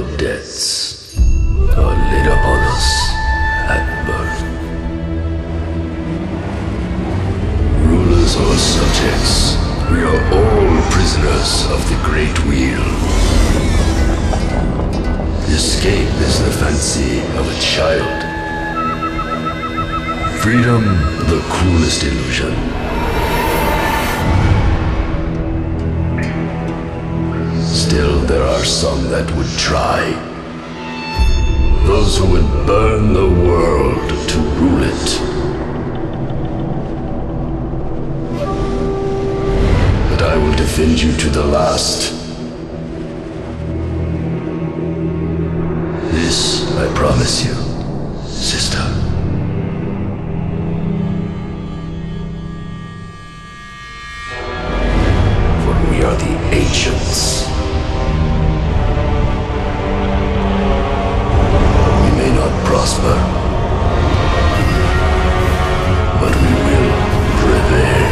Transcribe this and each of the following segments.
debts are laid upon us at birth. Rulers or subjects, we are all prisoners of the Great Wheel. Escape is the fancy of a child. Freedom, the cruelest illusion. Still, there are some that would try. Those who would burn the world to rule it. But I will defend you to the last. This, I promise you, sister. For we are the ancients. Prosper, but we will prevail.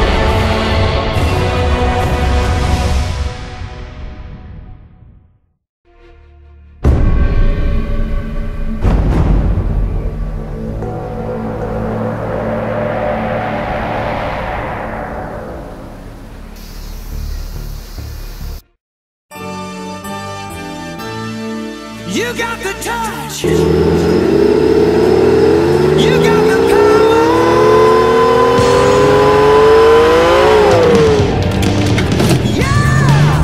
You got the touch. You got the power. Yeah.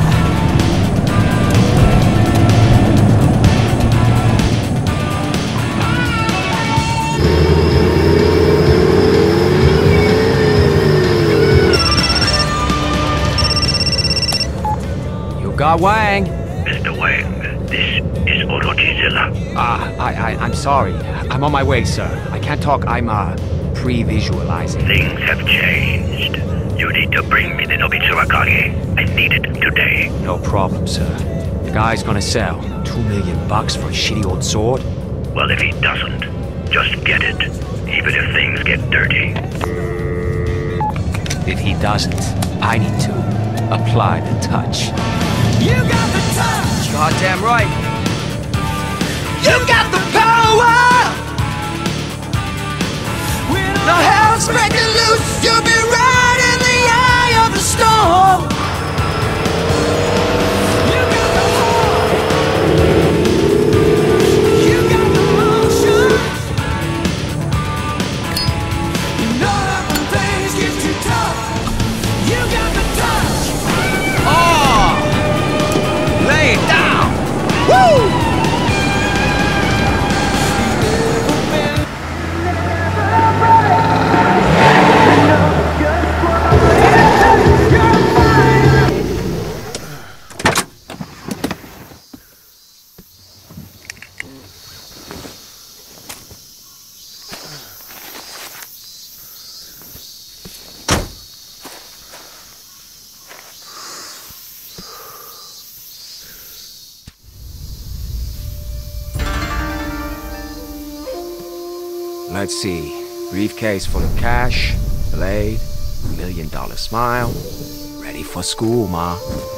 You got Wang. Mr. Wang, this is Orochizilla. I'm sorry. I'm on my way, sir. I can't talk. I'm, pre-visualizing. Things have changed. You need to bring me the Nobitsu Akage. I need it today. No problem, sir. The guy's gonna sell $2 million for a shitty old sword. Well, if he doesn't, just get it. Even if things get dirty. If he doesn't, I need to apply the touch. You got the touch. Goddamn right. You got the power. Now hell's breaking loose. You'll be right in the eye of the storm. You got the heart. You got the motion. You know that when things get too tough, you got the touch. Oh! Lay it down! Woo! Let's see. Briefcase full of cash, blade, $1 million smile. Ready for school, Ma.